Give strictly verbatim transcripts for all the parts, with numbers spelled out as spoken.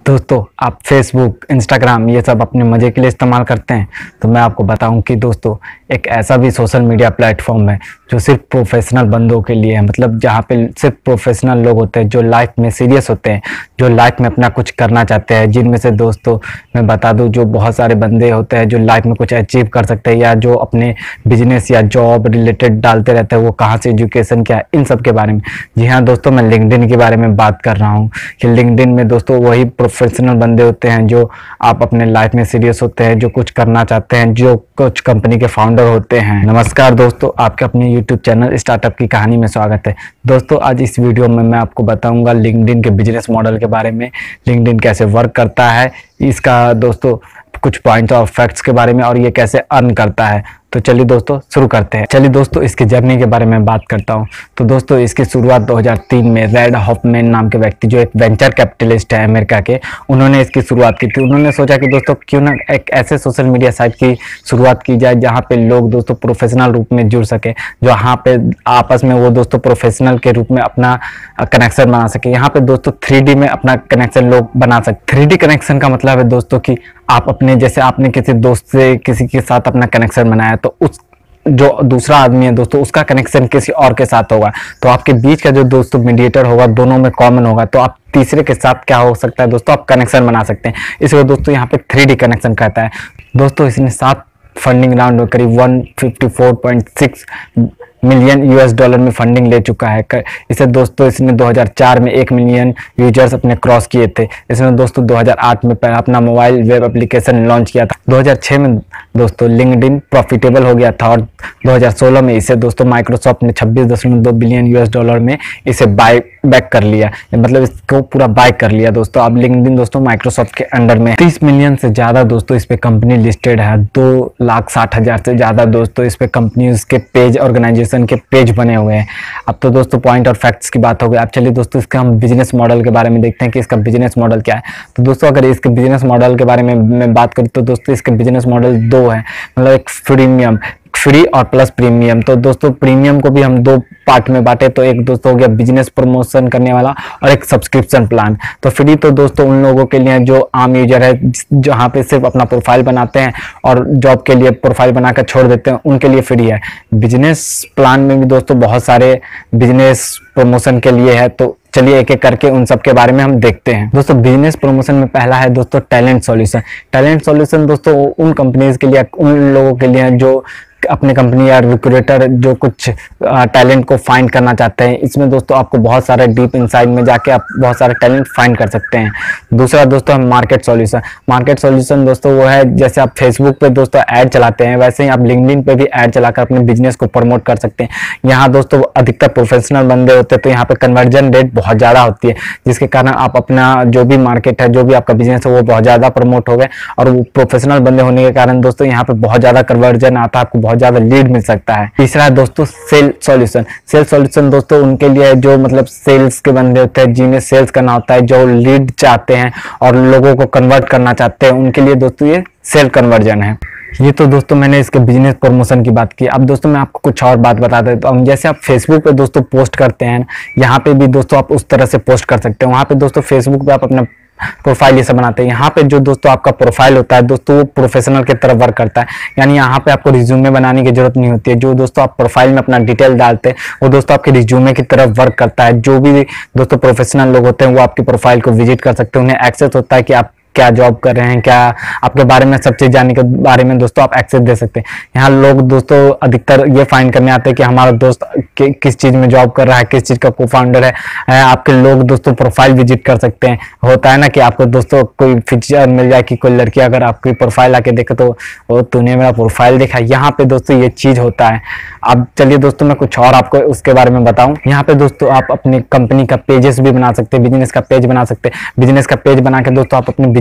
दोस्तों आप Facebook, Instagram ये सब अपने मज़े के लिए इस्तेमाल करते हैं, तो मैं आपको बताऊं कि दोस्तों एक ऐसा भी सोशल मीडिया प्लेटफॉर्म है जो सिर्फ प्रोफेशनल बंदों के लिए है। मतलब जहां पे सिर्फ प्रोफेशनल लोग होते हैं जो लाइफ में सीरियस होते हैं, जो लाइफ में अपना कुछ करना चाहते हैं। जिनमें से दोस्तों मैं बता दूं, जो बहुत सारे बंदे होते हैं जो लाइफ में कुछ अचीव कर सकते हैं या जो अपने बिजनेस या जॉब रिलेटेड डालते रहते हैं, वो कहाँ से एजुकेशन क्या है, इन सब के बारे में। जी हाँ दोस्तों, मैं लिंक्डइन के बारे में बात कर रहा हूँ कि लिंक्डइन में दोस्तों वही प्रोफेशनल बंदे होते हैं जो आप अपने लाइफ में सीरियस होते हैं, जो कुछ करना चाहते हैं, जो कुछ कंपनी के फाउंडर होते हैं। नमस्कार दोस्तों, आपके अपने यूट्यूब चैनल स्टार्टअप की कहानी में स्वागत है। दोस्तों आज इस वीडियो में मैं आपको बताऊंगा लिंक्डइन के बिजनेस मॉडल के बारे में, लिंक्डइन कैसे वर्क करता है, इसका दोस्तों कुछ पॉइंट्स और फैक्ट्स के बारे में, और ये कैसे अर्न करता है। तो चलिए दोस्तों शुरू करते हैं। चलिए दोस्तों इसकी जर्नी के बारे में बात करता हूँ। तो दोस्तों इसकी शुरुआत दो हज़ार तीन में रेड हॉफमैन नाम के व्यक्ति, जो एक वेंचर कैपिटलिस्ट है अमेरिका के, उन्होंने इसकी शुरुआत की थी। उन्होंने सोचा कि दोस्तों क्यों ना एक ऐसे सोशल मीडिया साइट की शुरुआत की जाए जहाँ पे लोग दोस्तों प्रोफेशनल रूप में जुड़ सके, जहाँ पे आपस में वो दोस्तों प्रोफेशनल के रूप में अपना कनेक्शन बना सके। यहाँ पे दोस्तों थ्री डी में अपना कनेक्शन लोग बना सकते। थ्री डी कनेक्शन का मतलब है दोस्तों कि आप अपने, जैसे आपने किसी दोस्त से किसी के साथ अपना कनेक्शन बनाया, तो उस जो दूसरा आदमी है दोस्तों उसका कनेक्शन किसी और के साथ होगा, तो आपके बीच का जो दोस्तों मीडिएटर होगा दोनों में कॉमन होगा, तो आप तीसरे के साथ क्या हो सकता है दोस्तों, आप कनेक्शन बना सकते हैं। इसको दोस्तों यहाँ पे थ्री डी कनेक्शन कहता है। दोस्तों इसने सात फंडिंग राउंड में करीब एक सौ चौवन पॉइंट छह मिलियन यूएस डॉलर में फंडिंग ले चुका है। इसे दोस्तों इसने दो हज़ार चार में एक मिलियन यूजर्स अपने क्रॉस किए थे। इसने दोस्तों दो हज़ार आठ में अपना मोबाइल वेब एप्लीकेशन लॉन्च किया था। दो हज़ार छह में दोस्तों लिंक्डइन प्रॉफिटेबल हो गया था, और दो हज़ार सोलह में इसे दोस्तों माइक्रोसॉफ्ट ने छब्बीस दशमलव दो बिलियन यूएस डॉलर में इसे बाय बैक कर लिया, मतलब इसको पूरा बाय कर लिया दोस्तों। अब लिंक्डइन दोस्तों माइक्रोसॉफ्ट के अंडर में। तीस मिलियन से ज्यादा दोस्तों इस पे कंपनी लिस्टेड है। दो लाख साठ हजार से ज्यादा दोस्तों इस पे कंपनी के पेज, ऑर्गेनाइजेशन के पेज बने हुए हैं। अब तो दोस्तों पॉइंट और फैक्ट्स की बात हो गई। अब चलिए दोस्तों इसका हम बिजनेस मॉडल के बारे में देखते हैं कि इसका बिजनेस मॉडल क्या है। तो दोस्तों अगर इसके बिजनेस मॉडल के बारे में मैं बात करूँ तो दोस्तों इसके बिजनेस मॉडल दो है, मतलब एक फ्रीमियम फ्री और प्लस प्रीमियम। तो दोस्तों प्रीमियम को भी हम दो पार्ट में बांटे, तो एक दोस्तों हो गया बिजनेस प्रमोशन करने वाला और एक सब्सक्रिप्शन प्लान। तो फ्री तो दोस्तों उन लोगों के लिए जो आम यूजर है, जहाँ पे सिर्फ अपना प्रोफाइल बनाते हैं और जॉब के लिए प्रोफाइल बनाकर छोड़ देते हैं, उनके लिए फ्री है। बिजनेस प्लान में भी दोस्तों बहुत सारे बिजनेस प्रमोशन के लिए है, तो चलिए एक एक करके उन सब के बारे में हम देखते हैं। दोस्तों बिजनेस प्रमोशन में पहला है दोस्तों टैलेंट सॉल्यूशन। टैलेंट सॉल्यूशन दोस्तों उन कंपनीज के लिए, उन लोगों के लिए जो अपने कंपनी या रिक्रूटर जो कुछ टैलेंट को फाइंड करना चाहते हैं। इसमें दोस्तों आपको बहुत सारे डीप इनसाइड में जाके आप बहुत सारे टैलेंट फाइंड कर सकते हैं। दूसरा दोस्तों है मार्केट सॉल्यूशन। मार्केट सॉल्यूशन दोस्तों वो है, जैसे आप फेसबुक पे दोस्तों ऐड चलाते हैं, वैसे ही आप लिंक्डइन पे भी ऐड चलाकर अपने बिजनेस को प्रमोट कर सकते हैं। यहाँ दोस्तों अधिकतर प्रोफेशनल बंदे होते हैं, तो यहाँ पे कन्वर्जन रेट बहुत ज्यादा होती है, जिसके कारण आप अपना जो भी मार्केट है, जो भी आपका बिजनेस है, वो बहुत ज्यादा प्रमोट हो गए। और वो प्रोफेशनल बंदे होने के कारण दोस्तों यहाँ पे बहुत ज्यादा कन्वर्जन आता है, आपको बहुत ज्यादा लीड मिल सकता है। तीसरा है दोस्तों सेल सॉल्यूशन। सेल सॉल्यूशन दोस्तों उनके लिए जो मतलब सेल्स के बंदे होते हैं, जिन्हें सेल्स करना होता है, जो लीड चाहते हैं और लोगों को कन्वर्ट करना चाहते हैं, उनके लिए दोस्तों ये सेल कन्वर्जन है। ये तो दोस्तों मैंने इसके बिजनेस प्रमोशन की बात की। अब दोस्तों मैं आपको कुछ और बात बता देता हूँ। जैसे आप फेसबुक पे दोस्तों पोस्ट करते हैं, यहाँ पे भी दोस्तों आप उस तरह से पोस्ट कर सकते हैं। वहाँ पे दोस्तों फेसबुक पे आप अपना प्रोफाइल ये सब बनाते हैं। यहाँ पे जो दोस्तों आपका प्रोफाइल होता है दोस्तों वो प्रोफेशनल की तरफ वर्क करता है, यानी यहाँ पे आपको रिज्यूमे बनाने की जरूरत नहीं होती है। जो दोस्तों आप प्रोफाइल में अपना डिटेल डालते हैं वो दोस्तों आपके रिज्यूमे की तरफ वर्क करता है। जो भी दोस्तों प्रोफेशनल लोग होते हैं वो आपकी प्रोफाइल को विजिट कर सकते हैं, उन्हें एक्सेस होता है कि आप क्या जॉब कर रहे हैं, क्या आपके बारे में सब चीज जानने के बारे में दोस्तों आप एक्सेस दे सकते हैं। यहाँ लोग दोस्तों अधिकतर ये फाइंड करने आते हैं कि हमारा दोस्त कि, किस चीज में जॉब कर रहा है, किस चीज का को फाउंडर है। आपके लोग दोस्तों प्रोफाइल विजिट कर सकते हैं। होता है ना कि आपको दोस्तों कोई फीचर मिल जाए कि कोई लड़की अगर आपकी प्रोफाइल आके देखे तो वो तूने मेरा प्रोफाइल देखा। यहाँ पे दोस्तों ये चीज होता है। अब चलिए दोस्तों मैं कुछ और आपको उसके बारे में बताऊं। यहाँ पे दोस्तों आप अपनी कंपनी का पेजेस भी बना सकते हैं, बिजनेस का पेज बना सकते हैं। बिजनेस का पेज बना के दोस्तों आप अपने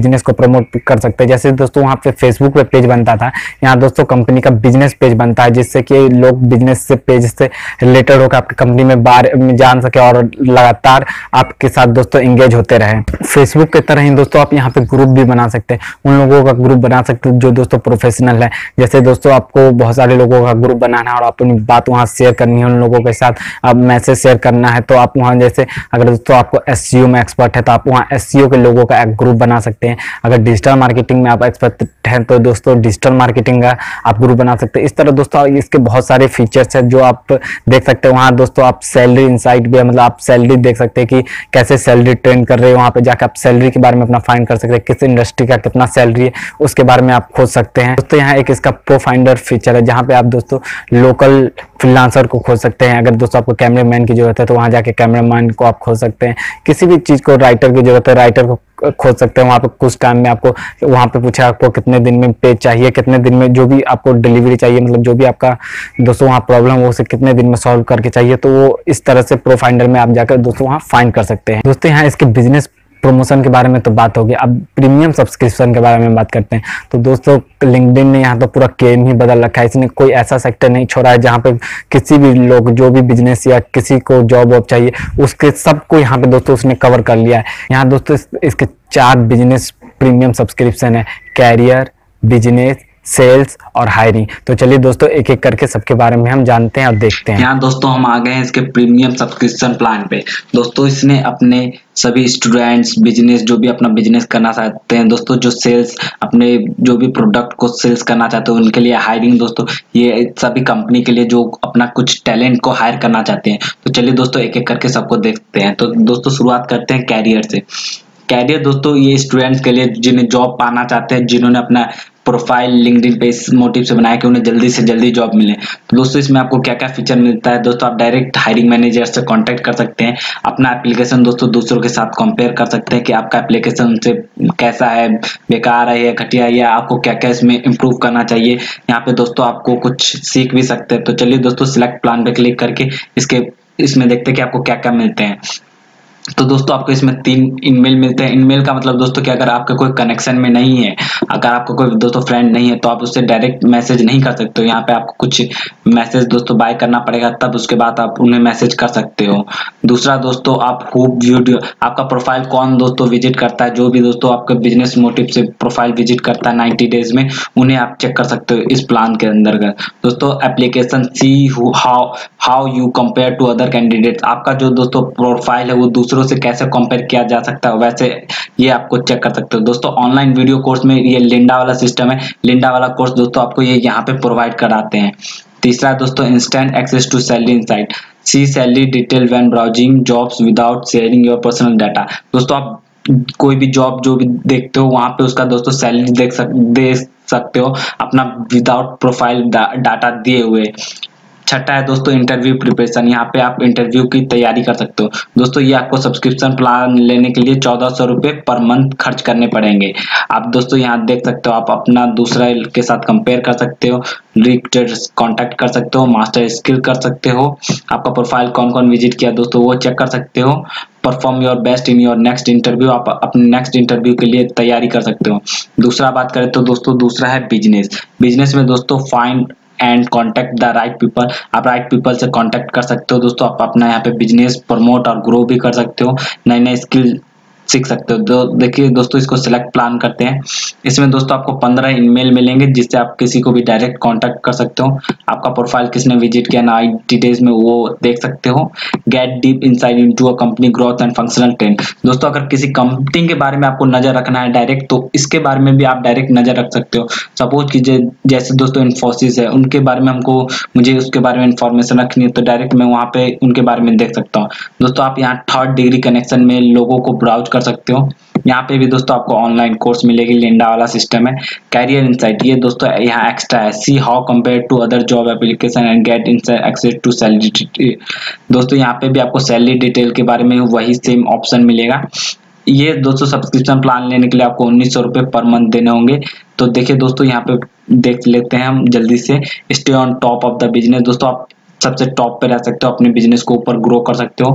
बिजनेस को प्रमोट कर सकते हैं। जैसे दोस्तों वहाँ पे फेसबुक पे पेज बनता था, यहाँ दोस्तों कंपनी का बिजनेस पेज बनता है, जिससे कि लोग बिजनेस से पेज से रिलेटेड होकर आपकी कंपनी में बारे में जान सके और लगातार आपके साथ दोस्तों एंगेज होते रहे। फेसबुक की तरह ही दोस्तों आप यहाँ पे ग्रुप भी बना सकते हैं, उन लोगों का ग्रुप बना सकते हैं जो दोस्तों प्रोफेशनल है। जैसे दोस्तों आपको बहुत सारे लोगों का ग्रुप बनाना है और अपनी बात वहाँ शेयर करनी है, उन लोगों के साथ आप मैसेज शेयर करना है, तो आप वहाँ जैसे अगर दोस्तों आपको एसईओ में एक्सपर्ट है तो आप वहाँ एसईओ के लोगों का एक ग्रुप बना सकते हैं। अगर डिजिटल मार्केटिंग में आप एक्सपर्ट हैं तो दोस्तों डिजिटल मार्केटिंग का आप ग्रुप बना सकते हैं। इस तरह दोस्तों इसके बहुत सारे फीचर्स हैं जो आप देख सकते हैं। वहाँ दोस्तों आप सैलरी इनसाइट भी है, मतलब आप सैलरी देख सकते हैं कि कैसे सैलरी ट्रेंड कर रहे हैं, वहाँ पे जाकर आप सैलरी के बारे में अपना फाइंड कर सकते हैं, किस इंडस्ट्री का कितना सैलरी है उसके बारे में आप खोज सकते हैं। दोस्तों यहाँ एक इसका प्रो फाइंडर फीचर है जहाँ पे आप दोस्तों लोकल फ्रीलांसर को खोज सकते हैं। अगर दोस्तों आपको कैमरामैन की जरूरत है तो वहाँ जाके कैमरामैन को आप खोज सकते हैं। किसी भी चीज़ को राइटर की जरूरत है, राइटर को खोज सकते हैं। वहाँ पे कुछ टाइम में आपको वहाँ पे पूछा आपको कितने दिन में पेज चाहिए, कितने दिन में जो भी आपको डिलीवरी चाहिए, मतलब जो भी आपका दोस्तों वहाँ प्रॉब्लम हो उसे कितने दिन में सॉल्व करके चाहिए, तो वो इस तरह से प्रो फाइंडर में आप जाकर दोस्तों वहाँ फाइंड कर सकते हैं। दोस्तों यहाँ इसके बिजनेस प्रमोशन के बारे में तो बात होगी, अब प्रीमियम सब्सक्रिप्शन के बारे में बात करते हैं। तो दोस्तों लिंक्डइन ने यहाँ तो पूरा गेम ही बदल रखा है, इसने कोई ऐसा सेक्टर नहीं छोड़ा है जहाँ पे किसी भी लोग जो भी बिजनेस या किसी को जॉब वॉब चाहिए उसके सबको यहाँ पे दोस्तों उसने कवर कर लिया है। यहाँ दोस्तों इस, इसके चार बिजनेस प्रीमियम सब्सक्रिप्शन है, कैरियर, बिजनेस, सेल्स और हायरिंग। तो चलिए दोस्तों एक एक करके सबके बारे में हम जानते हैं और देखते हैं। यहाँ दोस्तों हम आ गए हैं इसके प्रीमियम सब्सक्रिप्शन प्लान पे। दोस्तों इसने अपने सभी स्टूडेंट्स, बिजनेस जो भी अपना बिजनेस करना चाहते हैं दोस्तों, जो सेल्स अपने जो भी प्रोडक्ट को सेल्स करना चाहते हैं उनके लिए, हायरिंग दोस्तों ये सभी कंपनी के लिए जो अपना कुछ टैलेंट को हायर करना चाहते हैं। तो चलिए दोस्तों एक एक करके सबको देखते हैं। तो दोस्तों शुरुआत करते हैं कैरियर से। कैरियर दोस्तों ये स्टूडेंट्स के लिए जिन्हें जॉब पाना चाहते हैं, जिन्होंने अपना प्रोफाइल लिंक्डइन पे इस मोटिव से बनाया कि उन्हें जल्दी से जल्दी जॉब मिले। तो दोस्तों इसमें आपको क्या क्या फीचर मिलता है दोस्तों, आप डायरेक्ट हायरिंग मैनेजर से कांटेक्ट कर सकते हैं, अपना एप्लीकेशन दोस्तों दूसरों के साथ कंपेयर कर सकते हैं कि आपका एप्लीकेशन उनसे कैसा है, बेकार है या घटिया है, या आपको क्या क्या इसमें इम्प्रूव करना चाहिए। यहाँ पे दोस्तों आपको कुछ सीख भी सकते हैं। तो चलिए दोस्तों सिलेक्ट प्लान पे क्लिक करके इसके इसमें देखते हैं कि आपको क्या क्या मिलते हैं। तो दोस्तों आपको इसमें तीन ईमेल मिलते हैं। ईमेल का मतलब दोस्तों कि अगर आपका कोई कनेक्शन में नहीं है, अगर आपका कोई दोस्तों फ्रेंड नहीं है तो आप उससे डायरेक्ट मैसेज नहीं कर सकते हो। यहाँ पे आपको कुछ मैसेज दोस्तों बाय करना पड़ेगा, तब उसके बाद आप उन्हें मैसेज कर सकते हो। दूसरा दोस्तों आप हु वीडियो, आपका प्रोफाइल कौन दोस्तों विजिट करता है, जो भी दोस्तों आपके बिजनेस मोटिव से प्रोफाइल विजिट करता है नाइन्टी डेज में, उन्हें आप चेक कर सकते हो इस प्लान के अंतर्गत। दोस्तों application see how how you compare to other candidates, आपका जो दोस्तों प्रोफाइल है वो दूसरों से कैसे कंपेयर किया जा सकता है वैसे ये आपको चेक कर सकते हो। दोस्तों ऑनलाइन वीडियो कोर्स में ये लिंडा वाला सिस्टम है, लिंडा वाला कोर्स दोस्तों आपको ये यहाँ पे प्रोवाइड कराते हैं। तीसरा दोस्तों instant access to salary insight, see salary detail when browsing jobs without sharing your personal data. दोस्तों आप कोई भी जॉब जो भी देखते हो वहां पे उसका दोस्तों सैलरी देख सक दे सकते हो अपना विदाउट प्रोफाइल डाटा दिए हुए। छठा है दोस्तों इंटरव्यू प्रिपरेशन, यहाँ पे आप इंटरव्यू की तैयारी कर सकते हो। दोस्तों ये आपको सब्सक्रिप्शन प्लान लेने के लिए चौदह सौ रुपए पर मंथ खर्च करने पड़ेंगे। आप दोस्तों यहाँ देख सकते हो, आप अपना दूसरा के साथ कंपेयर कर सकते हो, रिक्रूटर्स कांटेक्ट कर सकते हो, मास्टर स्किल कर सकते हो, आपका प्रोफाइल कौन कौन विजिट किया दोस्तों वो चेक कर सकते हो, perform your best in your next interview, आप अपने नेक्स्ट इंटरव्यू के लिए तैयारी कर सकते हो। दूसरा बात करें तो दोस्तों दूसरा है बिजनेस। बिजनेस में दोस्तों find and contact the right people, आप राइट पीपल से कॉन्टेक्ट कर सकते हो दोस्तों, आप अपना यहाँ पे बिजनेस प्रमोट और ग्रो भी कर सकते हो, नए नए स्किल सीख सकते हो। दो देखिए दोस्तों इसको सिलेक्ट प्लान करते हैं। इसमें दोस्तों आपको पंद्रह ईमेल मिलेंगे जिससे आप किसी को भी डायरेक्ट कांटेक्ट कर सकते हो, आपका प्रोफाइल किसने विजिट किया नाइन्टी डेज में वो देख सकते हो। Get deep insight into a company growth and functional trend, दोस्तों अगर किसी कंपनी के बारे में आपको नजर रखना है डायरेक्ट तो इसके बारे में भी आप डायरेक्ट नजर रख सकते हो। सपोज कीजिए जैसे दोस्तों इन्फोसिस है, उनके बारे में हमको मुझे उसके बारे में इंफॉर्मेशन रखनी है तो डायरेक्ट मैं वहाँ पे उनके बारे में देख सकता हूँ। दोस्तों आप यहाँ थर्ड डिग्री कनेक्शन में लोगों को ब्राउज कर सकते हो। यहाँ पे भी दोस्तों आपको ऑनलाइन कोर्स मिलेगी, लिंडा वाला सिस्टम है। कैरियर इनसाइट ये दोस्तों यहाँ एक्स्ट्रा है, see how compare to other job application and get insight access to salary. दोस्तों यहाँ पे भी आपको सैलरी डिटेल के बारे में वही सेम ऑप्शन मिलेगा। ये दोस्तों सब्सक्रिप्शन प्लान लेने के लिए आपको उन्नीस सौ रुपए पर मंथ देने होंगे। तो देखिए दोस्तों यहाँ पे देख लेते हैं हम जल्दी से। Stay on top of the business, दोस्तों आप सबसे टॉप पे रह सकते हो, अपने बिजनेस को ऊपर ग्रो कर सकते हो।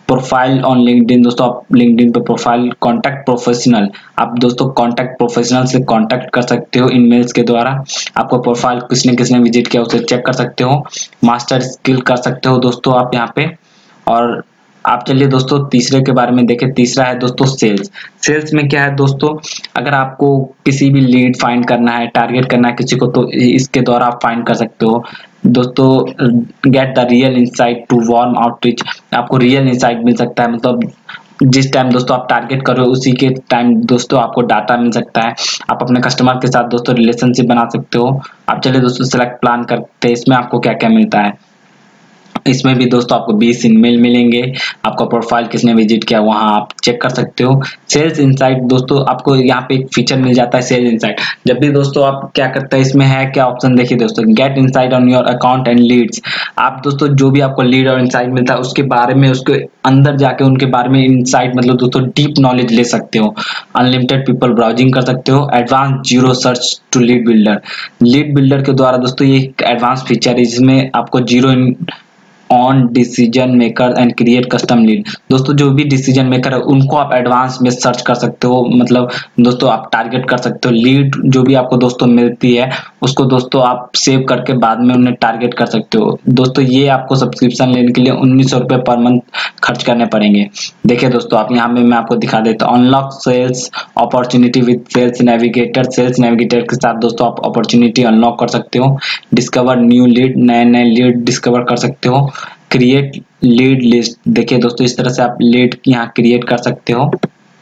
प्रोफाइल ऑन लिंक्डइन, दोस्तों आप लिंक्डइन पे प्रोफाइल, कॉन्टैक्ट प्रोफेशनल, आप दोस्तों कॉन्टैक्ट प्रोफेशनल से कॉन्टैक्ट कर सकते हो ईमेल्स के द्वारा। आपको प्रोफाइल किसने किसने विजिट किया उसे चेक कर सकते हो। मास्टर स्किल कर सकते हो दोस्तों आप यहाँ पे। और आप चलिए दोस्तों तीसरे के बारे में देखें। तीसरा है दोस्तों सेल्स। सेल्स में क्या है दोस्तों, अगर आपको किसी भी लीड फाइंड करना है, टारगेट करना है किसी को, तो इसके द्वारा आप फाइंड कर सकते हो दोस्तों। Get the real insight to warm outreach, आपको रियल इंसाइट मिल सकता है, मतलब जिस टाइम दोस्तों आप टारगेट कर रहे हो उसी के टाइम दोस्तों आपको डाटा मिल सकता है। आप अपने कस्टमर के साथ दोस्तों रिलेशनशिप बना सकते हो। आप चलिए दोस्तों सेलेक्ट प्लान करते हैं, इसमें आपको क्या क्या मिलता है। इसमें भी दोस्तों आपको बीस ईमेल मिलेंगे, आपका प्रोफाइल किसने विजिट किया वहां आप चेक कर सकते हो। सेल्स इनसाइट दोस्तों आपको यहाँ पे एक फीचर मिल जाता है सेल्स इनसाइट। जब भी दोस्तों आप क्या करते हैं, इसमें है क्या ऑप्शन देखिए दोस्तों, get insight on your account and leads. आप दोस्तों जो भी आपको लीड और इनसाइट मिलता है उसके बारे में, उसके अंदर जाके उनके बारे में इनसाइट मतलब दोस्तों डीप नॉलेज ले सकते हो। अनलिमिटेड पीपल ब्राउजिंग कर सकते हो। Advance zero search to lead builder, lead builder के द्वारा दोस्तों ये एक एडवांस फीचर है जिसमें आपको zero on decision maker and create custom lead. दोस्तों जो भी डिसीजन मेकर है उनको आप एडवांस में सर्च कर सकते हो, मतलब दोस्तों आप टारगेट कर सकते हो। लीड जो भी आपको दोस्तों मिलती है उसको दोस्तों आप सेव करके बाद में उन्हें टारगेट कर सकते हो। दोस्तों ये आपको सब्सक्रिप्शन लेने के लिए उन्नीस सौ रुपये पर मंथ खर्च करने पड़ेंगे। देखिए दोस्तों आप यहाँ में मैं आपको दिखा देता हूँ। Unlock sales opportunity with sales navigator, sales navigator के साथ दोस्तों आप अपॉर्चुनिटी अनलॉक कर सकते हो। डिस्कवर न्यू लीड, नए नए लीड डिस्कवर कर सकते हो। क्रिएट लीड लिस्ट, देखिए दोस्तों इस तरह से आप लीड यहाँ क्रिएट कर सकते हो।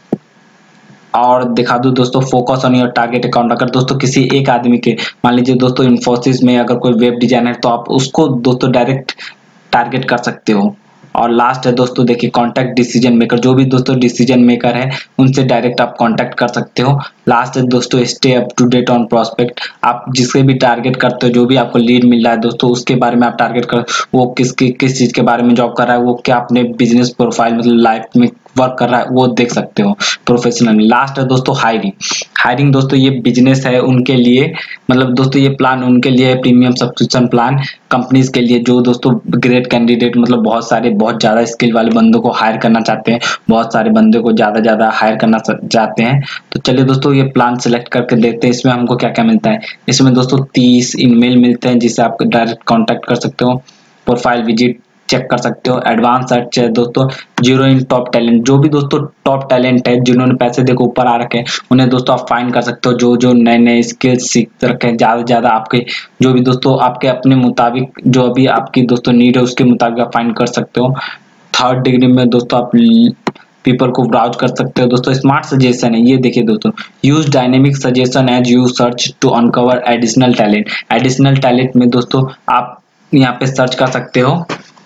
और दिखा दूं दोस्तों focus on your target account, अगर दोस्तों किसी एक आदमी के, मान लीजिए दोस्तों इन्फोसिस में अगर कोई वेब डिजाइनर, तो आप उसको दोस्तों डायरेक्ट टारगेट कर सकते हो। और लास्ट है दोस्तों देखिए कॉन्टैक्ट डिसीजन मेकर, जो भी दोस्तों डिसीजन मेकर है उनसे डायरेक्ट आप कांटेक्ट कर सकते हो। लास्ट है दोस्तों stay up to date on prospect, आप जिससे भी टारगेट करते हो, जो भी आपको लीड मिल रहा है दोस्तों उसके बारे में आप टारगेट कर, वो किस किस चीज के बारे में जॉब कर रहा है, वो क्या अपने बिजनेस प्रोफाइल मतलब लाइफ में वर्क कर रहा है वो देख सकते हो प्रोफेशनल। लास्ट है दोस्तों हायरिंग। हायरिंग दोस्तों ये बिजनेस है उनके लिए, मतलब दोस्तों ये प्लान उनके लिए प्रीमियम सब्सक्रिप्शन प्लान कंपनीज के लिए, जो दोस्तों ग्रेट कैंडिडेट मतलब बहुत सारे बहुत ज्यादा स्किल वाले बंदों को हायर करना चाहते हैं, बहुत सारे बंदे को ज्यादा ज्यादा हायर करना चाहते हैं। तो चलिए दोस्तों ये प्लान सेलेक्ट करके देखते हैं इसमें हमको क्या क्या मिलता है। इसमें दोस्तों तीस ईमेल मिलते हैं जिससे आप डायरेक्ट कांटेक्ट कर सकते हो। प्रोफाइल विजिट चेक कर सकते हो। एडवांस सर्च है दोस्तों। जीरो इन टॉप टैलेंट, जो भी दोस्तों टॉप टैलेंट है जिन्होंने पैसे देखो ऊपर आ रखे हैं उन्हें दोस्तों आप फाइंड कर सकते हो, जो जो नए नए स्किल्स सीख रखे हैं, ज्यादा ज्यादा आपके जो भी दोस्तों आपके अपने मुताबिक जो अभी आपकी दोस्तों नीड है उसके मुताबिक आप फाइंड कर सकते हो। थर्ड डिग्री में दोस्तों आप पीपल को ब्राउज कर सकते हो। दोस्तों स्मार्ट सजेशन है, ये देखिए दोस्तों, use dynamic suggestion as you search to uncover additional talent. Additional talent में दोस्तों आप यहाँ पे सर्च कर सकते हो।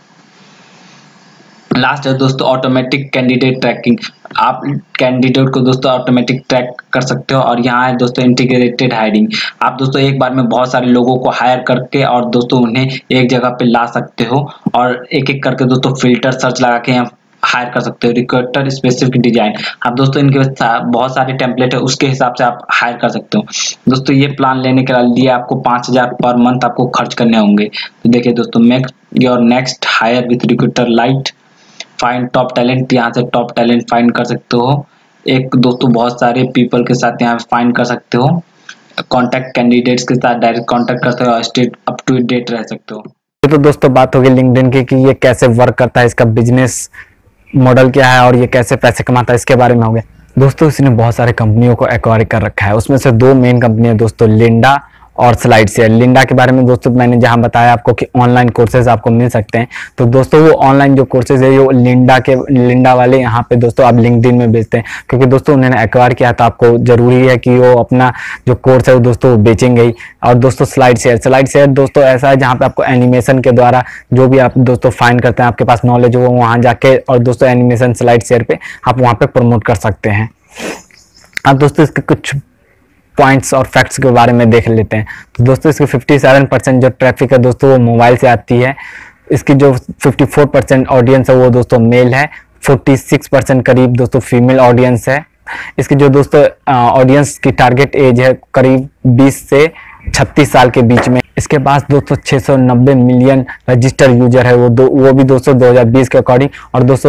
लास्ट है दोस्तों ऑटोमेटिक कैंडिडेट ट्रैकिंग, आप कैंडिडेट को दोस्तों ऑटोमेटिक ट्रैक कर सकते हो। और यहाँ है दोस्तों इंटीग्रेटेड हायरिंग, आप दोस्तों एक बार में बहुत सारे लोगों को हायर करके और दोस्तों उन्हें एक जगह पे ला सकते हो और एक एक करके दोस्तों फिल्टर सर्च लगा के यहाँ हायर कर सकते हो। रिक्रूटर स्पेसिफिक डिजाइन, आप दोस्तों इनके बहुत सारे टेम्पलेट है उसके हिसाब से आप हायर कर सकते हो। दोस्तों ये प्लान लेने के लिए आपको पाँच हजार पर मंथ आपको खर्च करने होंगे। तो देखिए दोस्तों make your next hire with recruiter lite, find top talent, यहाँ से टॉप टैलेंट फाइंड कर सकते हो। एक दोस्तों बहुत सारे पीपल के साथ यहाँ फाइंड कर सकते हो। कॉन्टैक्ट कैंडिडेट्स के साथ डायरेक्ट कॉन्टैक्ट कर सकते हो, स्टेट अप टू डेट रह सकते हो। तो दोस्तों बात होगी लिंक्डइन की कि ये कैसे वर्क करता है, इसका बिजनेस मॉडल क्या है और ये कैसे पैसे कमाता है, इसके बारे में हो गया। दोस्तों इसने बहुत सारे कंपनियों को एक्वायर कर रखा है, उसमें से दो मेन कंपनियां दोस्तों लिंडा और स्लाइड शेयर। लिंडा के बारे में दोस्तों मैंने जहां बताया आपको कि ऑनलाइन कोर्सेज आपको मिल सकते हैं, तो दोस्तों वो ऑनलाइन जो कोर्सेज है वो लिंडा के लिंडा वाले यहाँ पे दोस्तों आप लिंक्डइन में बेचते हैं, क्योंकि दोस्तों उन्होंने एक्वायर किया तो आपको जरूरी है कि वो अपना जो कोर्स है वो दोस्तों बेचेंगे ही। और दोस्तों स्लाइड शेयर, स्लाइड शेयर दोस्तों ऐसा है जहाँ पे आपको एनिमेशन के द्वारा जो भी आप दोस्तों फाइंड करते हैं, आपके पास नॉलेज हो वहाँ जाके और दोस्तों एनिमेशन स्लाइड शेयर पे आप वहाँ पे प्रमोट कर सकते हैं। अब दोस्तों इसके कुछ पॉइंट्स और फैक्ट्स के बारे में देख लेते हैं। तो दोस्तों इसकी सत्तावन परसेंट जो ट्रैफिक है दोस्तों वो मोबाइल से आती है। इसकी जो चौवन परसेंट ऑडियंस है वो दोस्तों मेल है, छियालीस परसेंट करीब दोस्तों फीमेल ऑडियंस है। इसकी जो दोस्तों ऑडियंस की टारगेट एज है करीब बीस से छत्तीस साल के बीच में। इसके पास दोस्तों छह सौ नब्बे मिलियन रजिस्टर यूजर है, वो दो वो भी दोस्तों दो हज़ार बीस के अकॉर्डिंग, और दोस्तों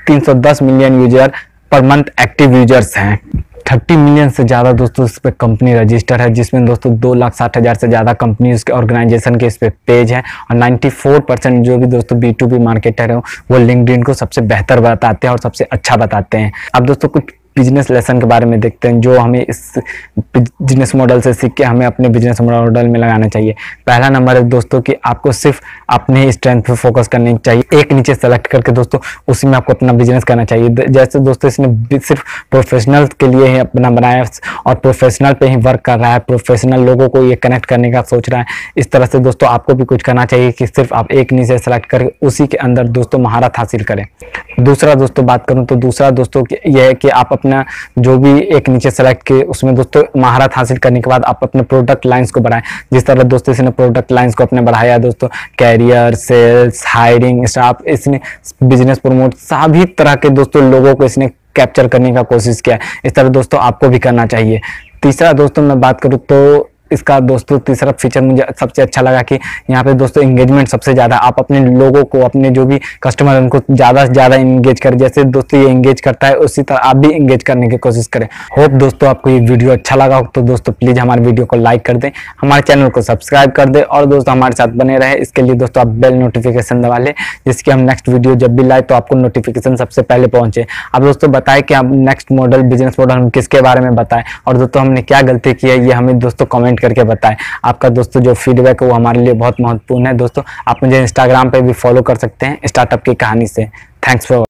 तीन सौ दस मिलियन यूजर पर मंथ एक्टिव यूजर्स हैं। तीस मिलियन से ज़्यादा दोस्तों इस पे कंपनी रजिस्टर है, जिसमें दोस्तों दो लाख साठ हज़ार से ज़्यादा कंपनी उसके ऑर्गेनाइजेशन के इस पे पेज है। और चौरानवे परसेंट जो भी दोस्तों बी टू बी मार्केटर है वो लिंक्डइन को सबसे बेहतर बताते हैं और सबसे अच्छा बताते हैं। अब दोस्तों कुछ बिजनेस लेसन के बारे में देखते हैं जो हमें इस बिजनेस मॉडल से सीख के हमें अपने बिजनेस मॉडल में लगाना चाहिए। पहला नंबर है दोस्तों कि आपको सिर्फ अपने स्ट्रेंथ पे फोकस करनी चाहिए। एक नीचे सेलेक्ट करके दोस्तों उसी में आपको अपना बिजनेस करना चाहिए। जैसे दोस्तों इसने सिर्फ प्रोफेशनल के लिए ही अपना बनाया और प्रोफेशनल पे ही वर्क कर रहा है, प्रोफेशनल लोगों को ये कनेक्ट करने का सोच रहा है। इस तरह से दोस्तों आपको भी कुछ करना चाहिए कि सिर्फ आप एक नीचे सेलेक्ट करके उसी के अंदर दोस्तों महारत हासिल करें। दूसरा दोस्तों बात करूं तो दूसरा दोस्तों यह है कि आप अपना जो भी एक नीचे सेलेक्ट किए उसमें दोस्तों महारत हासिल करने के बाद आप अपने प्रोडक्ट लाइंस को बढ़ाएं। जिस तरह दोस्तों इसने प्रोडक्ट लाइंस को अपने बढ़ाया दोस्तों, कैरियर, सेल्स, हायरिंग, स्टाफ, इसने बिजनेस प्रमोट, सभी तरह के दोस्तों लोगों को इसने कैप्चर करने का कोशिश किया। इस तरह दोस्तों आपको भी करना चाहिए। तीसरा दोस्तों मैं बात करूँ तो इसका दोस्तों तीसरा फीचर मुझे सबसे अच्छा लगा कि यहाँ पे दोस्तों एंगेजमेंट सबसे ज़्यादा, आप अपने लोगों को, अपने जो भी कस्टमर उनको ज़्यादा से ज़्यादा एंगेज करें। जैसे दोस्तों ये एंगेज करता है उसी तरह आप भी एंगेज करने की कोशिश करें। होप दोस्तों आपको ये वीडियो अच्छा लगा हो तो दोस्तों प्लीज़ हमारे वीडियो को लाइक कर दें, हमारे चैनल को सब्सक्राइब कर दें और दोस्तों हमारे साथ बने रहे। इसके लिए दोस्तों आप बेल नोटिफिकेशन दबा लें जिसकी हम नेक्स्ट वीडियो जब भी लाए तो आपको नोटिफिकेशन सबसे पहले पहुँचे। अब दोस्तों बताएं कि हम नेक्स्ट मॉडल बिजनेस मॉडल हम किसके बारे में बताएं और दोस्तों हमने क्या गलती की है ये हमें दोस्तों कमेंट करके बताएं। आपका दोस्तों जो फीडबैक है वो हमारे लिए बहुत महत्वपूर्ण है। दोस्तों आप मुझे इंस्टाग्राम पे भी फॉलो कर सकते हैं स्टार्टअप की कहानी से। Thanks for